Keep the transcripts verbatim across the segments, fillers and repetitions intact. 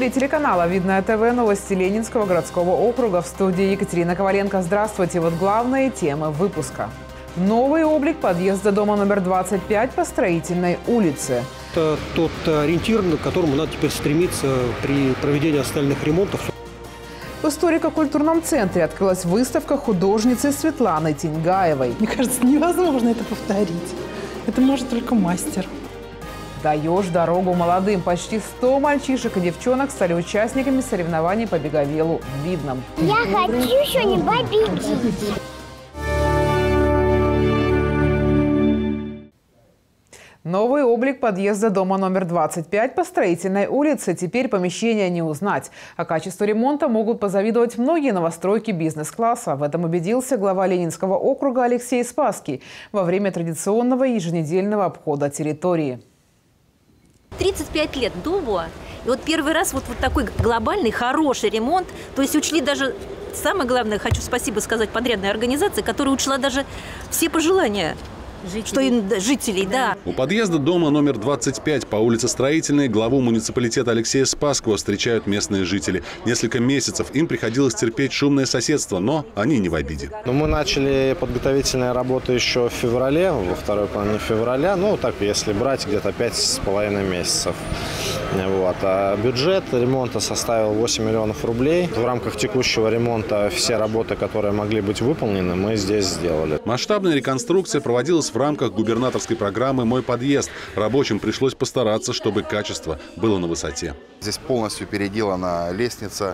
эфире телеканала «Видное ТВ» новости Ленинского городского округа. В студии Екатерина Коваленко. Здравствуйте. Вот главные темы выпуска. Новый облик подъезда дома номер двадцать пять по Строительной улице. Это тот ориентир, к которому надо теперь стремиться при проведении остальных ремонтов. В историко-культурном центре открылась выставка художницы Светланы Тиньгаевой. Мне кажется, невозможно это повторить. Это может только мастер. «Даешь дорогу молодым». Почти сто мальчишек и девчонок стали участниками соревнований по беговелу в Видном. Я хочу что-нибудь победить. Новый облик подъезда дома номер двадцать пять по Строительной улице. Теперь помещение не узнать. А качеству ремонта могут позавидовать многие новостройки бизнес-класса. В этом убедился глава Ленинского округа Алексей Спасский во время традиционного еженедельного обхода территории. тридцать пять лет дому, и вот первый раз вот, вот такой глобальный, хороший ремонт. То есть учли даже, самое главное, хочу спасибо сказать подрядной организации, которая учла даже все пожелания. Жителей. Что им, да, жителей, да. У подъезда дома номер двадцать пять по улице Строительной главу муниципалитета Алексея Спасского встречают местные жители. Несколько месяцев им приходилось терпеть шумное соседство, но они не в обиде. Ну, мы начали подготовительные работы еще в феврале, во второй половине февраля. Ну, так, если брать, где-то пять с половиной месяцев. Вот. А бюджет ремонта составил восемь миллионов рублей. В рамках текущего ремонта все работы, которые могли быть выполнены, мы здесь сделали. Масштабная реконструкция проводилась в рамках губернаторской программы «Мой подъезд». Рабочим пришлось постараться, чтобы качество было на высоте. Здесь полностью переделана лестница.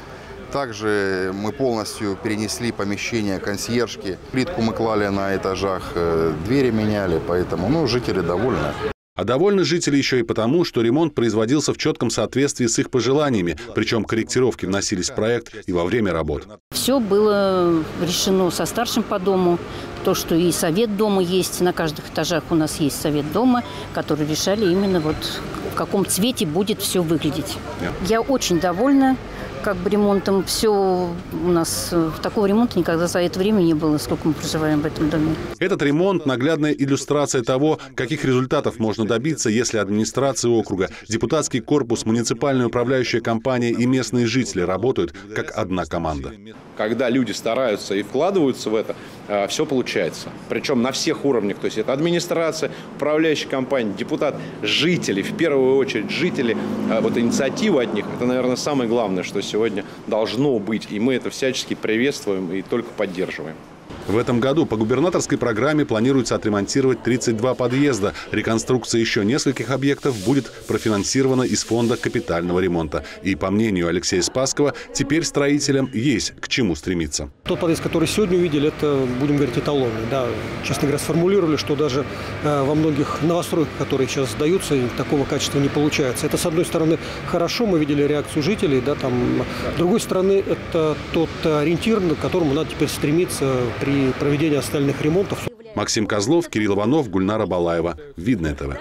Также мы полностью перенесли помещение консьержки. Плитку мы клали на этажах, двери меняли, поэтому ну, жители довольны. А довольны жители еще и потому, что ремонт производился в четком соответствии с их пожеланиями. Причем корректировки вносились в проект и во время работ. Все было решено со старшим по дому. То, что и совет дома есть, на каждых этажах у нас есть совет дома, который решали именно вот в каком цвете будет все выглядеть. Yeah. Я очень довольна как бы ремонтом. Все у нас, такого ремонта никогда за это время не было, сколько мы проживаем в этом доме. Этот ремонт – наглядная иллюстрация того, каких результатов можно добиться, если администрация округа, депутатский корпус, муниципальная управляющая компания и местные жители работают как одна команда. Когда люди стараются и вкладываются в это, все получается. Причем на всех уровнях. То есть это администрация, управляющая компания, депутат, жители, в первую очередь жители. Вот инициатива от них – это, наверное, самое главное, что сегодня должно быть. И мы это всячески приветствуем и только поддерживаем. В этом году по губернаторской программе планируется отремонтировать тридцать два подъезда. Реконструкция еще нескольких объектов будет профинансирована из фонда капитального ремонта. И, по мнению Алексея Спасского, теперь строителям есть к чему стремиться. Тот подъезд, который сегодня увидели, это, будем говорить, эталонный. Да, честно говоря, сформулировали, что даже э, во многих новостройках, которые сейчас сдаются, такого качества не получается. Это, с одной стороны, хорошо, мы видели реакцию жителей. Да, там, с другой стороны, это тот ориентир, к которому надо теперь стремиться при проведения остальных ремонтов. Максим Козлов, Кирилл Иванов, Гульнара Балаева. Видное ТВ.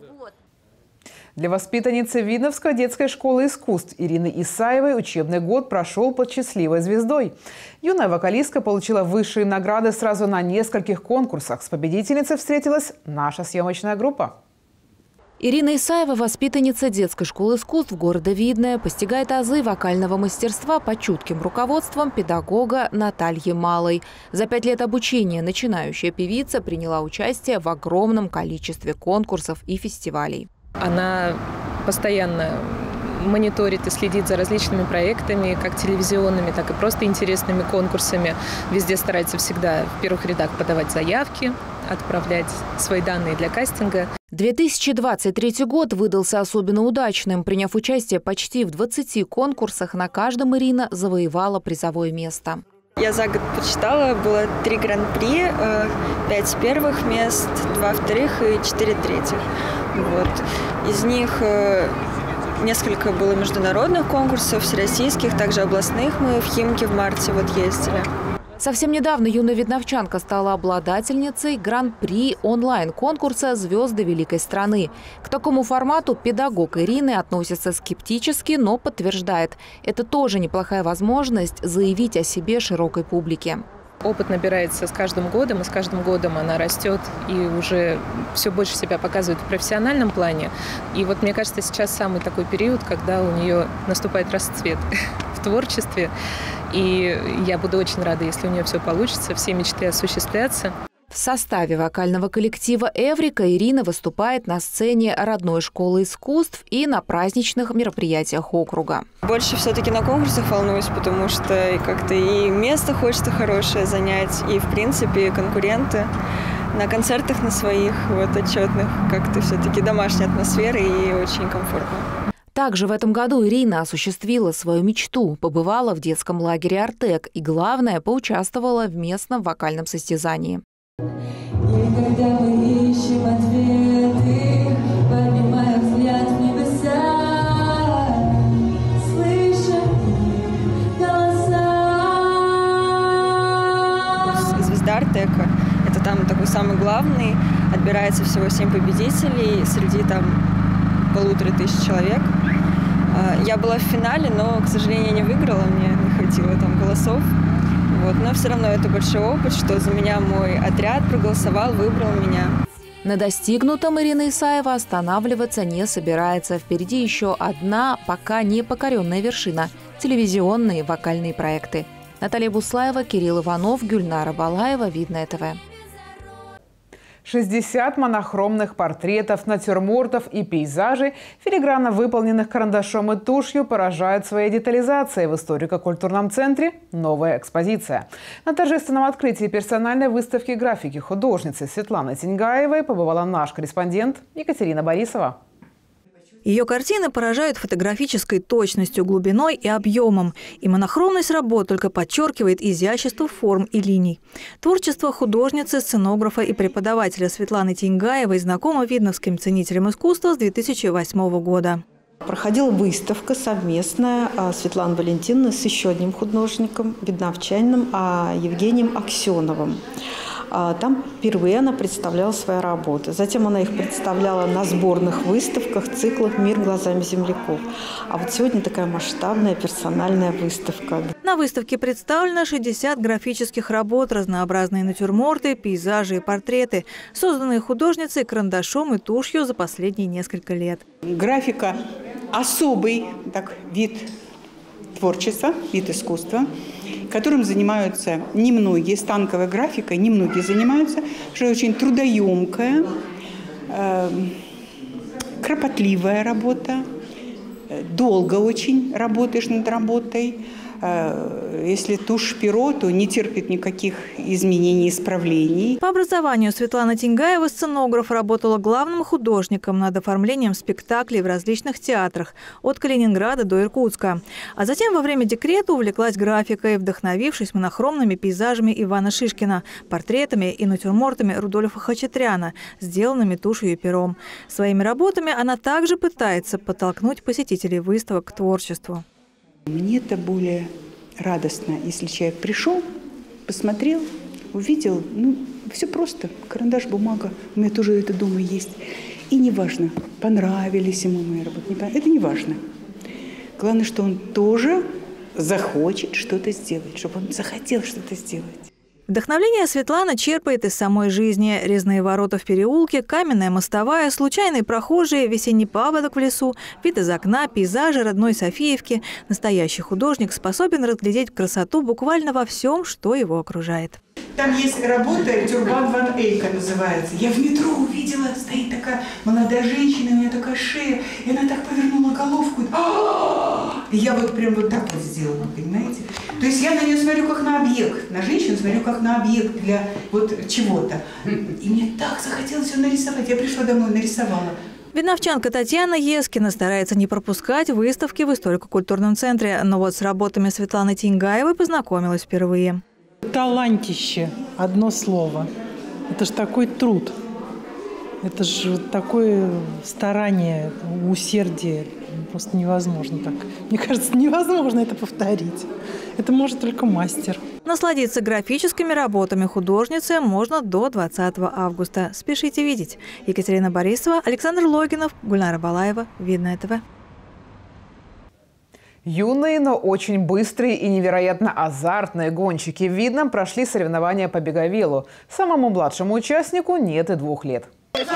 Для воспитанницы Видновской детской школы искусств Ирины Исаевой учебный год прошел под счастливой звездой. Юная вокалистка получила высшие награды сразу на нескольких конкурсах. С победительницей встретилась наша съемочная группа. Ирина Исаева, воспитанница детской школы искусств города Видное, постигает азы вокального мастерства под чутким руководством педагога Натальи Малой. За пять лет обучения начинающая певица приняла участие в огромном количестве конкурсов и фестивалей. Она постоянно мониторит и следит за различными проектами, как телевизионными, так и просто интересными конкурсами. Везде старается всегда в первых рядах подавать заявки, отправлять свои данные для кастинга. две тысячи двадцать третий год выдался особенно удачным. Приняв участие почти в двадцати конкурсах, на каждом Ирина завоевала призовое место. Я за год почитала, было три гран-при, пять первых мест, два вторых и четыре третьих. Вот. Из них несколько было международных конкурсов, всероссийских, также областных. Мы в Химки в марте вот ездили. Совсем недавно юная видновчанка стала обладательницей гран-при онлайн-конкурса «Звезды великой страны». К такому формату педагог Ирины относится скептически, но подтверждает – это тоже неплохая возможность заявить о себе широкой публике. Опыт набирается с каждым годом, и с каждым годом она растет и уже все больше себя показывает в профессиональном плане. И вот мне кажется, сейчас самый такой период, когда у нее наступает расцвет в творчестве. И я буду очень рада, если у нее все получится, все мечты осуществятся. В составе вокального коллектива «Эврика» Ирина выступает на сцене родной школы искусств и на праздничных мероприятиях округа. Больше все-таки на конкурсах волнуюсь, потому что как-то и место хочется хорошее занять, и, в принципе, конкуренты. На концертах на своих, вот, отчетных, как-то все-таки домашняя атмосфера и очень комфортно. Также в этом году Ирина осуществила свою мечту, побывала в детском лагере «Артек» и, главное, поучаствовала в местном вокальном состязании. И когда мы ищем ответы, поднимая взгляд в небеса, слышим голоса. Звезда Артека – это там такой самый главный. Отбирается всего семь победителей среди там полутора тысяч человек. Я была в финале, но, к сожалению, не выиграла, мне не хватило там голосов. Вот. Но все равно это большой опыт, что за меня мой отряд проголосовал, выбрал меня. На достигнутом Ирина Исаева останавливаться не собирается. Впереди еще одна пока не покоренная вершина – телевизионные вокальные проекты. Наталья Буслаева, Кирилл Иванов, Гюльнара Балаева, Видное ТВ. шестьдесят монохромных портретов, натюрмортов и пейзажей, филигранно выполненных карандашом и тушью, поражают своей детализацией. В историко-культурном центре новая экспозиция. На торжественном открытии персональной выставки графики художницы Светланы Тиньгаевой побывала наш корреспондент Екатерина Борисова. Ее картины поражают фотографической точностью, глубиной и объемом. И монохромность работ только подчеркивает изящество форм и линий. Творчество художницы, сценографа и преподавателя Светланы Тиньгаевой знакомо видновским ценителям искусства с две тысячи восьмого года. Проходила выставка совместная Светланы Валентиновны с еще одним художником, видновчанином Евгением Аксеновым. Там впервые она представляла свои работы. Затем она их представляла на сборных выставках, циклах «Мир глазами земляков». А вот сегодня такая масштабная персональная выставка. На выставке представлено шестьдесят графических работ, разнообразные натюрморты, пейзажи и портреты, созданные художницей карандашом и тушью за последние несколько лет. Графика – особый так, вид творчества, вид искусства, которым занимаются немногие, станковой графикой немногие занимаются, что очень трудоемкая, э, кропотливая работа, долго очень работаешь над работой. Если тушь перо, то не терпит никаких изменений, исправлений. По образованию Светлана Тиньгаева, сценограф, работала главным художником над оформлением спектаклей в различных театрах от Калининграда до Иркутска. А затем во время декрета увлеклась графикой, вдохновившись монохромными пейзажами Ивана Шишкина, портретами и натюрмортами Рудольфа Хачатряна, сделанными тушью и пером. Своими работами она также пытается подтолкнуть посетителей выставок к творчеству. Мне это более радостно, если человек пришел, посмотрел, увидел, ну, все просто, карандаш, бумага, у меня тоже это дома есть. И не важно, понравились ему мои работы, не понравились, это не важно. Главное, что он тоже захочет что-то сделать, чтобы он захотел что-то сделать. Вдохновление Светлана черпает из самой жизни. Резные ворота в переулке, каменная мостовая, случайные прохожие, весенний паводок в лесу, вид из окна, пейзажи родной Софиевки. Настоящий художник способен разглядеть красоту буквально во всем, что его окружает. Там есть работа «Тюрбан ван Эйка» называется. Я в метро увидела, стоит такая молодая женщина, у нее такая шея, и она так повернула головку. И я вот прям вот так вот сделала, понимаете? То есть я на нее смотрю как на объект, на женщину смотрю как на объект для вот чего-то. И мне так захотелось ее нарисовать. Я пришла домой, нарисовала. Видновчанка Татьяна Ескина старается не пропускать выставки в историко-культурном центре. Но вот с работами Светланы Тиньгаевой познакомилась впервые. Талантище, одно слово. Это же такой труд. Это же такое старание, усердие. Просто невозможно так. Мне кажется, невозможно это повторить. Это может только мастер. Насладиться графическими работами художницы можно до двадцатого августа. Спешите видеть. Екатерина Борисова, Александр Логинов, Гульнара Балаева, Видное ТВ. Юные, но очень быстрые и невероятно азартные гонщики в Видном прошли соревнования по беговелу. Самому младшему участнику нет и двух лет.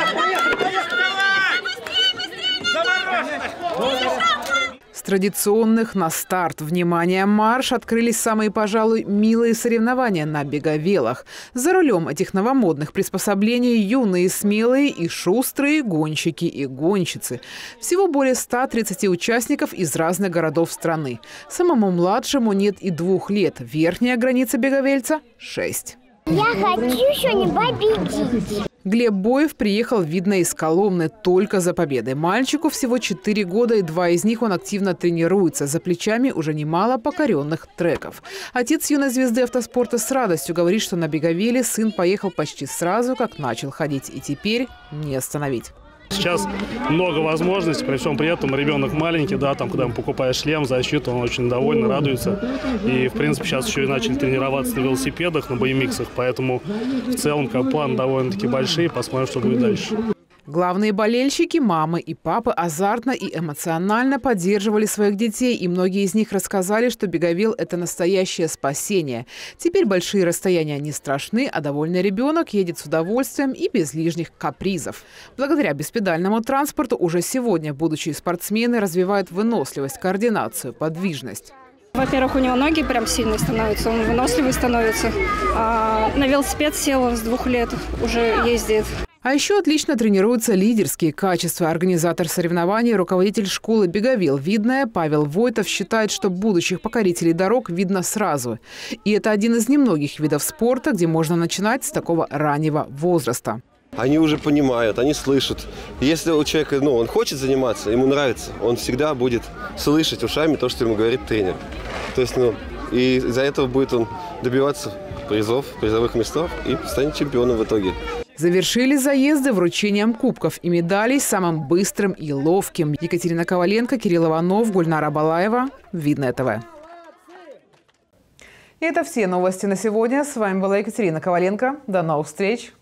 С традиционных на старт, внимание, марш открылись самые, пожалуй, милые соревнования на беговелах. За рулем этих новомодных приспособлений юные, смелые и шустрые гонщики и гонщицы. Всего более ста тридцати участников из разных городов страны. Самому младшему нет и двух лет. Верхняя граница беговельца – шесть. Я хочу сегодня победить. Глеб Боев приехал в Видное из Коломны только за победой. Мальчику всего четыре года, и два из них он активно тренируется. За плечами уже немало покоренных треков. Отец юной звезды автоспорта с радостью говорит, что на беговеле сын поехал почти сразу, как начал ходить. И теперь не остановить. Сейчас много возможностей, при всем при этом ребенок маленький, да, там, когда ему покупаешь шлем, защиту, он очень доволен, радуется. И, в принципе, сейчас еще и начали тренироваться на велосипедах, на би эм иксах, поэтому в целом как план довольно-таки большие, посмотрим, что будет дальше. Главные болельщики, мамы и папы, азартно и эмоционально поддерживали своих детей, и многие из них рассказали, что беговел – это настоящее спасение. Теперь большие расстояния не страшны, а довольный ребенок едет с удовольствием и без лишних капризов. Благодаря беспедальному транспорту уже сегодня будущие спортсмены развивают выносливость, координацию, подвижность. Во-первых, у него ноги прям сильные становятся, он выносливый становится. А на велосипед сел с двух лет, уже ездит. А еще отлично тренируются лидерские качества. Организатор соревнований, руководитель школы «Беговел» Видное Павел Войтов считает, что будущих покорителей дорог видно сразу. И это один из немногих видов спорта, где можно начинать с такого раннего возраста. Они уже понимают, они слышат. Если у человека, ну, он хочет заниматься, ему нравится, он всегда будет слышать ушами то, что ему говорит тренер. То есть, ну, и из-за этого будет он добиваться призов, призовых местов и станет чемпионом в итоге. Завершили заезды вручением кубков и медалей самым быстрым и ловким. Екатерина Коваленко, Кирилл Иванов, Гульнара Балаева. Видное ТВ. И это все новости на сегодня. С вами была Екатерина Коваленко. До новых встреч.